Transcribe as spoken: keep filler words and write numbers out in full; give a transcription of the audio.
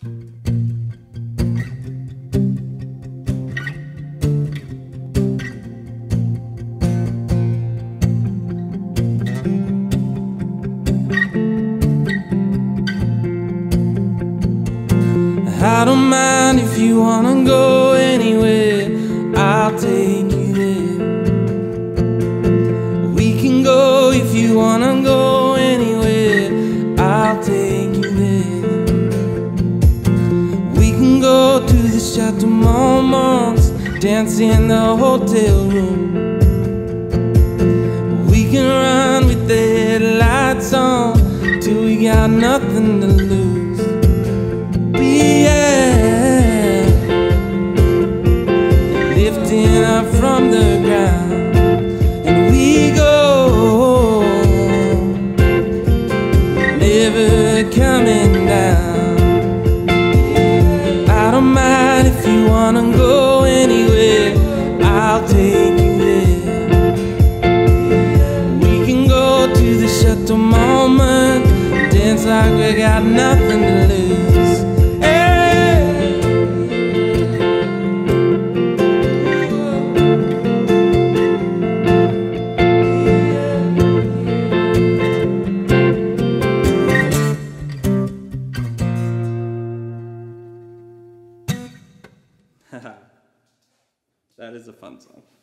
I don't mind if you wanna go anywhere, I'll take you there. We can go if you wanna go anywhere, I'll take you there. We can go to the Chateau, dance in the hotel room. We can run with the headlights on till we got nothing to lose. Yeah, lifting up from the ground, and we go, never coming down. I don't mind if you wanna go anywhere, I'll take you there. We can go to the Chateau moment, dance like we got nothing to lose. That is a fun song.